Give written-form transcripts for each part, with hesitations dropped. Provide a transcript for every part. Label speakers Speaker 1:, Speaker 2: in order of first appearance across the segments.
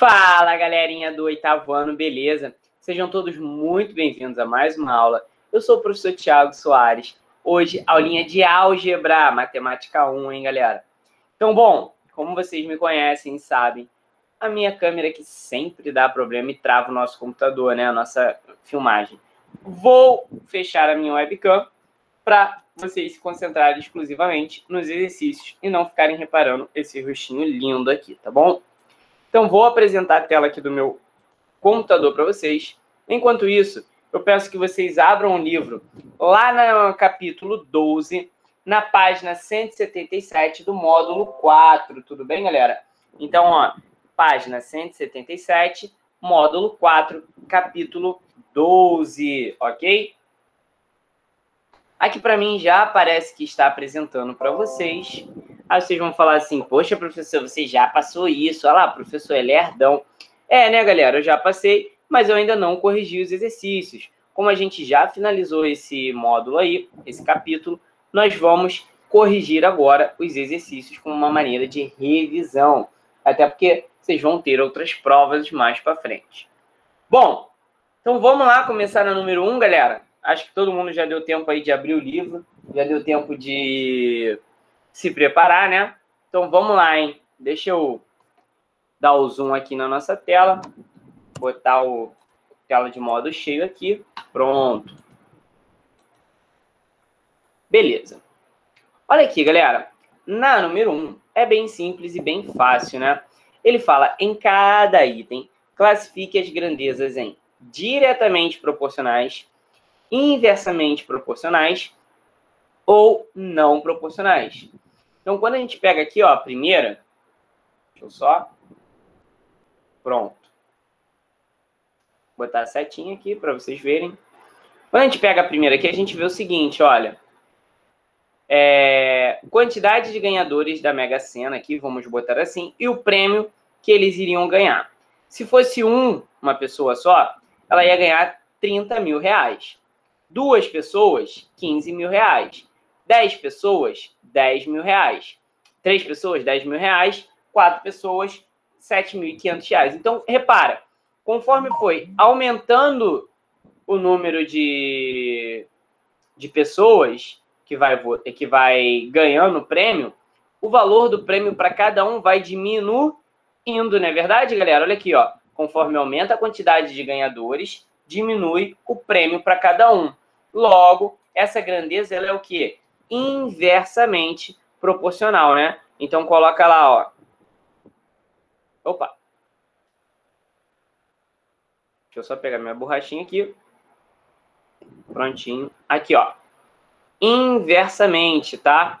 Speaker 1: Fala, galerinha do 8º ano, beleza? Sejam todos muito bem-vindos a mais uma aula. Eu sou o professor Thiago Soares. Hoje, aulinha de álgebra, matemática 1, hein, galera? Então, bom, como vocês me conhecem e sabem, a minha câmera aqui sempre dá problema e trava o nosso computador, né? A nossa filmagem. Vou fechar a minha webcam para vocês se concentrarem exclusivamente nos exercícios e não ficarem reparando esse rostinho lindo aqui, tá bom? Então, vou apresentar a tela aqui do meu computador para vocês. Enquanto isso, eu peço que vocês abram o livro lá no capítulo 12, na página 177 do módulo 4. Tudo bem, galera? Então, ó, página 177, módulo 4, capítulo 12, ok? Aqui para mim já aparece que está apresentando para vocês. Aí vocês vão falar assim, poxa, professor, você já passou isso. Olha lá, professor, ele é lerdão. É, né, galera? Eu já passei, mas eu ainda não corrigi os exercícios. Como a gente já finalizou esse módulo aí, esse capítulo, nós vamos corrigir agora os exercícios como uma maneira de revisão. Até porque vocês vão ter outras provas mais para frente. Bom, então vamos lá começar na número 1, galera. Acho que todo mundo já deu tempo aí de abrir o livro, já deu tempo de se preparar, né? Então vamos lá, hein? Deixa eu dar o zoom aqui na nossa tela, botar o tela de modo cheio aqui. Pronto. Beleza. Olha aqui, galera. Na número 1 é bem simples e bem fácil, né? Ele fala, em cada item, classifique as grandezas em diretamente proporcionais, inversamente proporcionais ou não proporcionais. Então, quando a gente pega aqui, ó, a primeira, deixa eu só, pronto. Vou botar a setinha aqui para vocês verem. Quando a gente pega a primeira aqui, a gente vê o seguinte, olha, quantidade de ganhadores da Mega Sena aqui, vamos botar assim, e o prêmio que eles iriam ganhar. Se fosse uma pessoa só, ela ia ganhar 30 mil reais. 2 pessoas, 15 mil reais. 10 pessoas, 10 mil reais. 3 pessoas, 10 mil reais. 4 pessoas, 7.500 reais. Então, repara, conforme foi aumentando o número de pessoas que vai ganhando o prêmio, o valor do prêmio para cada um vai diminuindo, não é verdade, galera? Olha aqui, ó. Conforme aumenta a quantidade de ganhadores, diminui o prêmio para cada um. Logo, essa grandeza ela é o quê? Inversamente proporcional, né? Então, coloca lá, ó. Opa. Deixa eu só pegar minha borrachinha aqui. Prontinho. Aqui, ó. Inversamente, tá?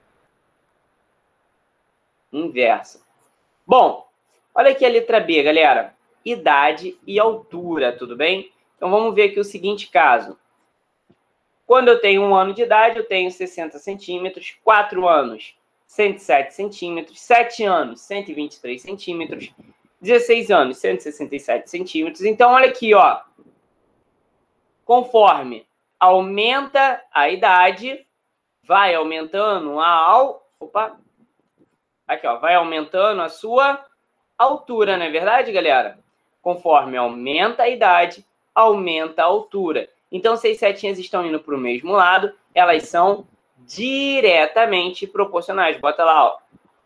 Speaker 1: Inversa. Bom, olha aqui a letra B, galera. Idade e altura, tudo bem? Então, vamos ver aqui o seguinte caso. Quando eu tenho 1 ano de idade, eu tenho 60 centímetros, 4 anos, 107 centímetros, 7 anos, 123 centímetros, 16 anos, 167 centímetros. Então, olha aqui, ó. Conforme aumenta a idade, vai aumentando aqui, ó, vai aumentando a sua altura, não é verdade, galera? Conforme aumenta a idade, aumenta a altura. Então, se as setinhas estão indo para o mesmo lado, elas são diretamente proporcionais. Bota lá, ó.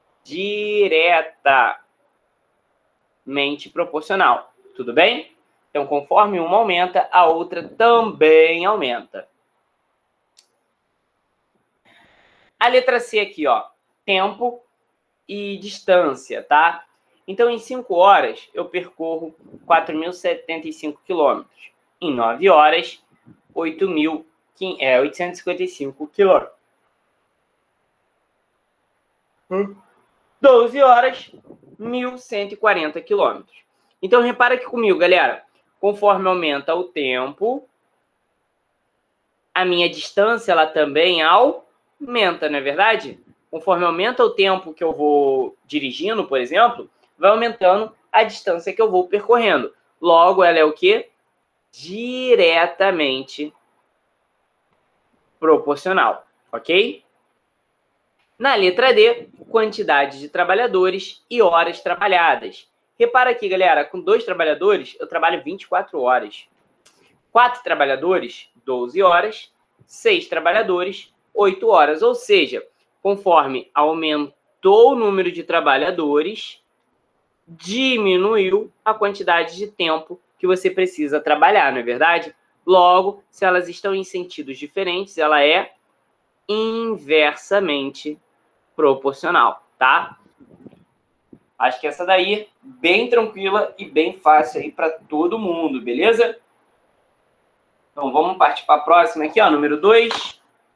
Speaker 1: Diretamente proporcional. Tudo bem? Então, conforme uma aumenta, a outra também aumenta. A letra C aqui, ó. Tempo e distância, tá? Então, em 5 horas, eu percorro 4.075 quilômetros. Em 9 horas, 8.855 quilômetros. 12 horas, 1.140 quilômetros. Então, repara aqui comigo, galera. Conforme aumenta o tempo, a minha distância, ela também aumenta, não é verdade? Conforme aumenta o tempo que eu vou dirigindo, por exemplo, vai aumentando a distância que eu vou percorrendo. Logo, ela é o quê? Diretamente proporcional, ok? Na letra D, quantidade de trabalhadores e horas trabalhadas. Repara aqui, galera, com 2 trabalhadores, eu trabalho 24 horas. 4 trabalhadores, 12 horas. 6 trabalhadores, 8 horas. Ou seja, conforme aumentou o número de trabalhadores, diminuiu a quantidade de tempo que você precisa trabalhar, não é verdade? Logo, se elas estão em sentidos diferentes, ela é inversamente proporcional, tá? Acho que essa daí, bem tranquila e bem fácil aí para todo mundo, beleza? Então, vamos partir para a próxima aqui, ó, número 2.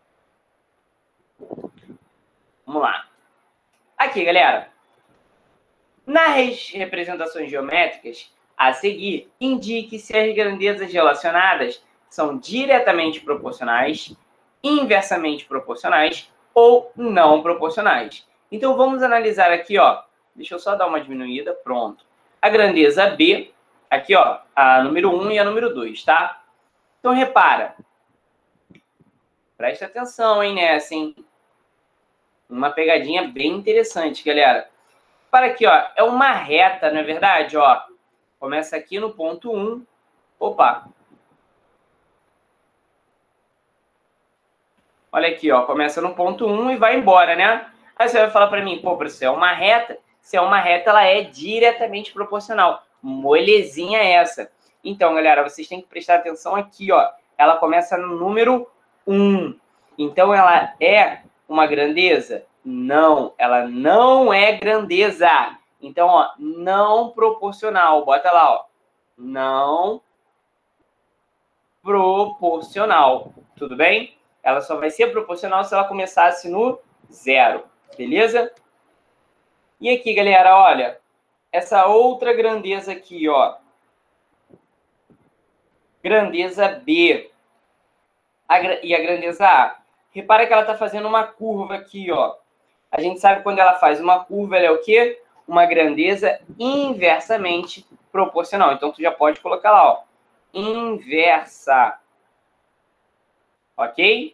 Speaker 1: Vamos lá. Aqui, galera. Nas representações geométricas, a seguir, indique se as grandezas relacionadas são diretamente proporcionais, inversamente proporcionais ou não proporcionais. Então, vamos analisar aqui, ó. Deixa eu só dar uma diminuída, pronto. A grandeza B, aqui, ó, a número 1 e a número 2, tá? Então, repara. Presta atenção, hein, nessa, hein? Uma pegadinha bem interessante, galera. Para aqui, ó, é uma reta, não é verdade? Ó, começa aqui no ponto 1. Opa! Olha aqui, ó, começa no ponto 1 e vai embora, né? Aí você vai falar para mim, pô, professor, é uma reta? Se é uma reta, ela é diretamente proporcional. Molezinha essa. Então, galera, vocês têm que prestar atenção aqui, ó. Ela começa no número 1. Então, ela é uma grandeza? Não, ela não é grandeza. Então, ó, não proporcional. Bota lá, ó. Não proporcional. Tudo bem? Ela só vai ser proporcional se ela começasse no 0. Beleza? E aqui, galera, olha. Essa outra grandeza aqui, ó. Grandeza B. E a grandeza A. Repara que ela está fazendo uma curva aqui, ó. A gente sabe que quando ela faz uma curva, ela é o quê? Uma grandeza inversamente proporcional. Então, tu já pode colocar lá, ó. Inversa. Ok?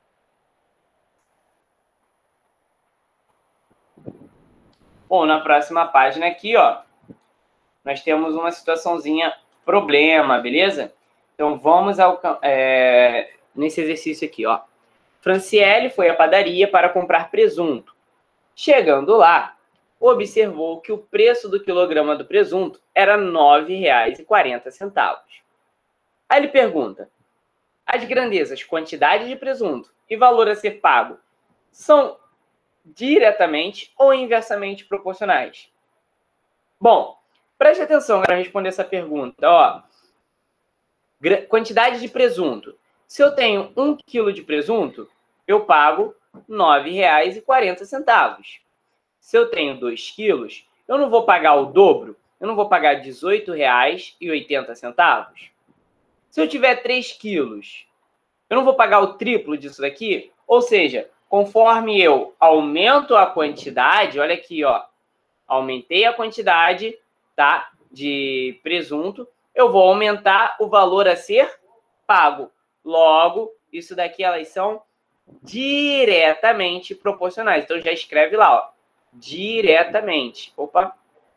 Speaker 1: Bom, na próxima página aqui, ó, nós temos uma situaçãozinha problema, beleza? Então, vamos nesse exercício aqui, ó. Franciele foi à padaria para comprar presunto. Chegando lá, observou que o preço do quilograma do presunto era R$ 9,40. Aí ele pergunta, as grandezas quantidade de presunto e valor a ser pago são diretamente ou inversamente proporcionais? Bom, preste atenção para responder essa pergunta. Ó, quantidade de presunto. Se eu tenho 1 quilo de presunto, eu pago R$ 9,40. Se eu tenho 2 quilos, eu não vou pagar o dobro, eu não vou pagar R$ 18,80. Se eu tiver 3 quilos, eu não vou pagar o triplo disso daqui? Ou seja, conforme eu aumento a quantidade, olha aqui, ó, aumentei a quantidade, tá, de presunto, eu vou aumentar o valor a ser pago. Logo, isso daqui, elas são diretamente proporcionais. Então, já escreve lá, ó, diretamente. Opa!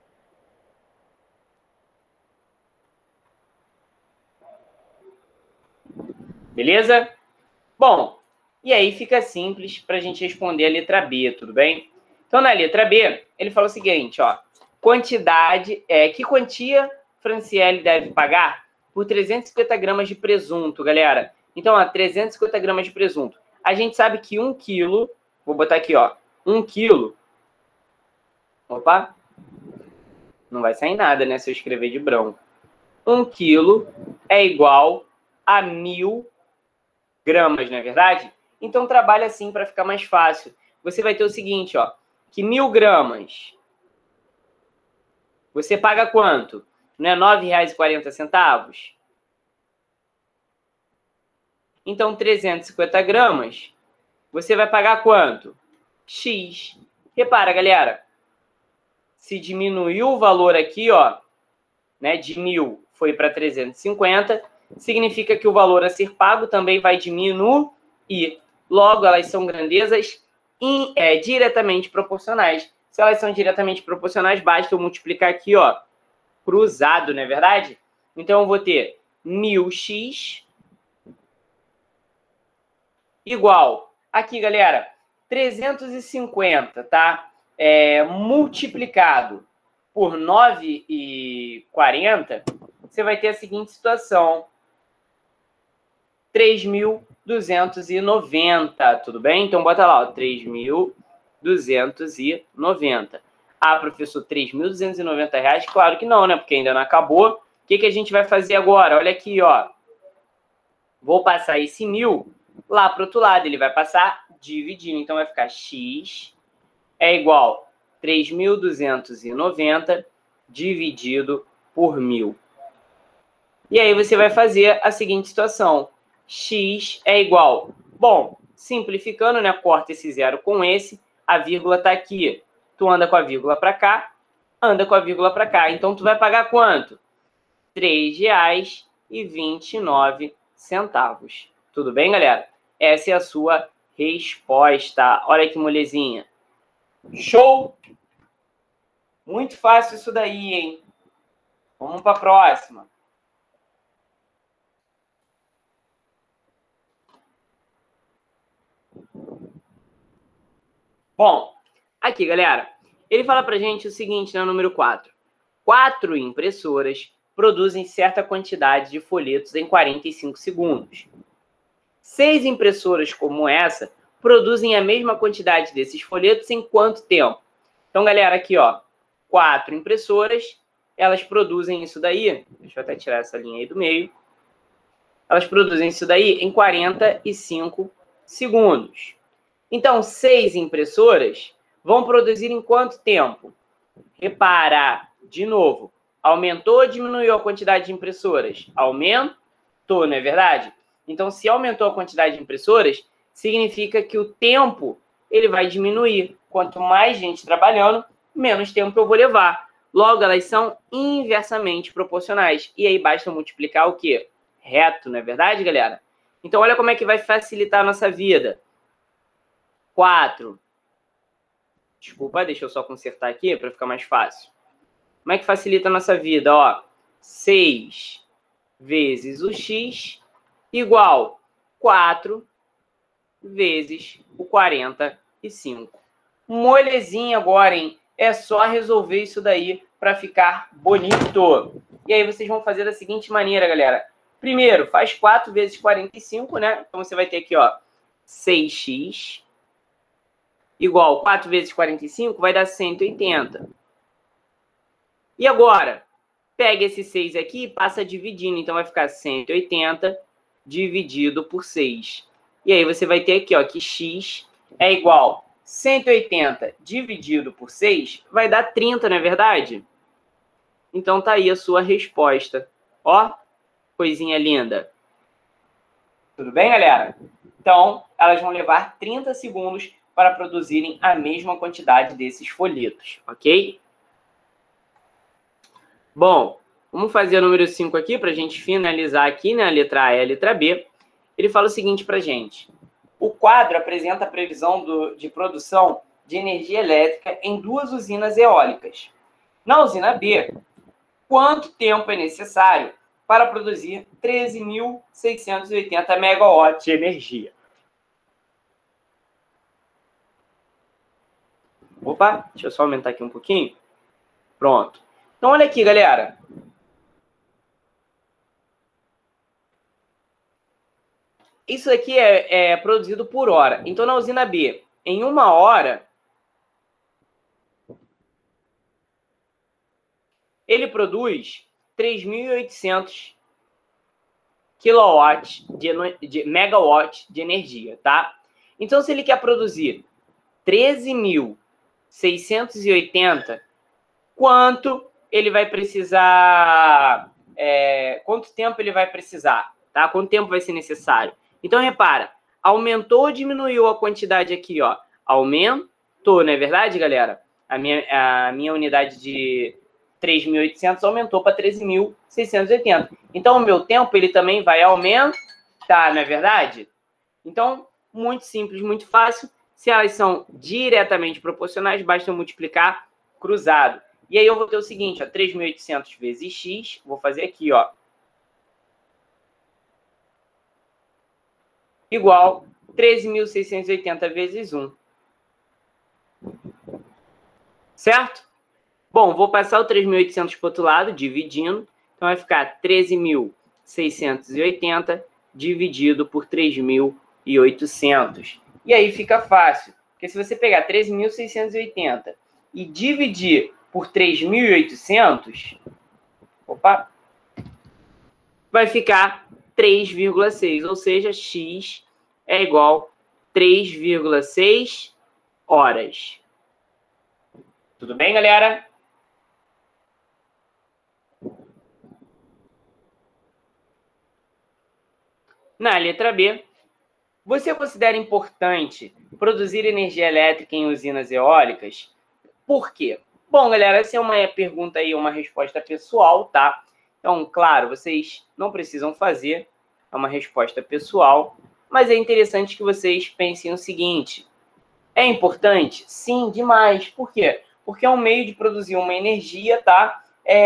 Speaker 1: Beleza? Bom, e aí fica simples para a gente responder a letra B, tudo bem? Então, na letra B, ele fala o seguinte, ó, quantidade, que quantia Franciele deve pagar por 350 gramas de presunto, galera? Então, ó, 350 gramas de presunto. A gente sabe que 1 quilo, vou botar aqui, ó, 1 quilo, opa, não vai sair nada, né, se eu escrever de branco. 1 quilo é igual a 1.000 gramas, não é verdade? Então, trabalha assim para ficar mais fácil. Você vai ter o seguinte, ó, que 1.000 gramas, você paga quanto? Não é R$ 9,40? Então, 350 gramas, você vai pagar quanto? X. Repara, galera, se diminuiu o valor aqui, ó, né, de 1.000 foi para 350, significa que o valor a ser pago também vai diminuir. Logo, elas são grandezas diretamente proporcionais. Se elas são diretamente proporcionais, basta eu multiplicar aqui, ó, cruzado, não é verdade? Então, eu vou ter 1000x igual, aqui, galera, 350, tá? Multiplicado por 9,40, você vai ter a seguinte situação. 3.290, tudo bem? Então, bota lá, ó, 3.290. Ah, professor, R$3.290? Claro que não, né? Porque ainda não acabou. O que a gente vai fazer agora? Olha aqui, ó. Vou passar esse 1.000 lá para o outro lado. Ele vai passar dividindo. Então, vai ficar x é igual a 3.290 dividido por 1.000. E aí você vai fazer a seguinte situação. X é igual... Bom, simplificando, né? Corta esse zero com esse. A vírgula está aqui. Tu anda com a vírgula para cá, anda com a vírgula para cá. Então, tu vai pagar quanto? R$3,29. Tudo bem, galera? Essa é a sua resposta. Olha que molezinha. Show! Muito fácil isso daí, hein? Vamos para a próxima. Bom, aqui, galera, ele fala pra gente o seguinte, no número 4. 4 impressoras produzem certa quantidade de folhetos em 45 segundos. 6 impressoras como essa produzem a mesma quantidade desses folhetos em quanto tempo? Então, galera, aqui, ó, 4 impressoras, elas produzem isso daí, deixa eu até tirar essa linha aí do meio, elas produzem isso daí em 45 segundos. Então, 6 impressoras vão produzir em quanto tempo? Repara, de novo, aumentou ou diminuiu a quantidade de impressoras? Aumentou, não é verdade? Então, se aumentou a quantidade de impressoras, significa que o tempo ele vai diminuir. Quanto mais gente trabalhando, menos tempo eu vou levar. Logo, elas são inversamente proporcionais. E aí basta multiplicar o quê? Reto, não é verdade, galera? Então, olha como é que vai facilitar a nossa vida. 4. Desculpa, deixa eu só consertar aqui para ficar mais fácil. Como é que facilita a nossa vida? Ó, 6 vezes o x igual 4 vezes o 45. Molezinha agora, hein? É só resolver isso daí para ficar bonito. E aí vocês vão fazer da seguinte maneira, galera. Primeiro, faz 4 vezes 45, né? Então você vai ter aqui, ó, 6x igual 4 vezes 45 vai dar 180. E agora, pega esse 6 aqui e passa dividindo. Então, vai ficar 180 dividido por 6. E aí, você vai ter aqui, ó, que x é igual a 180 dividido por 6 vai dar 30, não é verdade? Então, tá aí a sua resposta. Ó, coisinha linda. Tudo bem, galera? Então, elas vão levar 30 segundos para produzirem a mesma quantidade desses folhetos, ok? Bom, vamos fazer o número 5 aqui para a gente finalizar aqui, né? A letra A e a letra B. Ele fala o seguinte para a gente. O quadro apresenta a previsão de produção de energia elétrica em 2 usinas eólicas. Na usina B, quanto tempo é necessário para produzir 13.680 megawatts de energia? Opa, deixa eu só aumentar aqui um pouquinho. Pronto. Então, olha aqui, galera. Isso aqui é produzido por hora. Então, na usina B, em 1 hora, ele produz 3.800 megawatts de energia, tá? Então, se ele quer produzir 13.680, quanto ele vai precisar, quanto tempo ele vai precisar, tá? Quanto tempo vai ser necessário? Então, repara, aumentou ou diminuiu a quantidade aqui, ó? Aumentou, não é verdade, galera? A minha unidade de 3.800 aumentou para 13.680. Então, o meu tempo, ele também vai aumentar, não é verdade? Então, muito simples, muito fácil. Se elas são diretamente proporcionais, basta multiplicar cruzado. E aí eu vou ter o seguinte, ó, 3.800 vezes x, vou fazer aqui, ó, igual 13.680 vezes 1. Certo? Bom, vou passar o 3.800 para o outro lado, dividindo. Então, vai ficar 13.680 dividido por 3.800. E aí fica fácil. Porque se você pegar 13.680 e dividir por 3.800, opa, vai ficar 3,6. Ou seja, x é igual a 3,6 horas. Tudo bem, galera? Na letra B, você considera importante produzir energia elétrica em usinas eólicas? Por quê? Bom, galera, essa é uma pergunta aí, uma resposta pessoal, tá? Então, claro, vocês não precisam fazer, é uma resposta pessoal, mas é interessante que vocês pensem o seguinte: é importante? Sim, demais. Por quê? Porque é um meio de produzir uma energia, tá?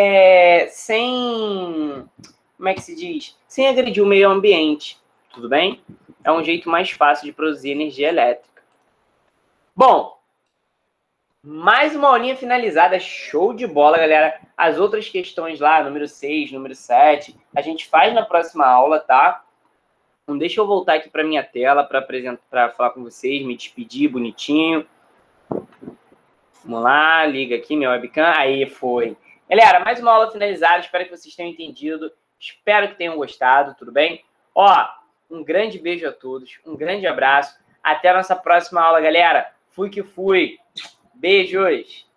Speaker 1: Sem... Como é que se diz? Sem agredir o meio ambiente. Tudo bem? É um jeito mais fácil de produzir energia elétrica. Bom, mais uma aulinha finalizada. Show de bola, galera. As outras questões lá, número 6, número 7, a gente faz na próxima aula, tá? Então, deixa eu voltar aqui para minha tela para apresentar, para falar com vocês, me despedir bonitinho. Vamos lá, liga aqui minha webcam. Aí foi. Galera, mais uma aula finalizada. Espero que vocês tenham entendido. Espero que tenham gostado, tudo bem? Ó, um grande beijo a todos. Um grande abraço. Até a nossa próxima aula, galera. Fui que fui. Beijos.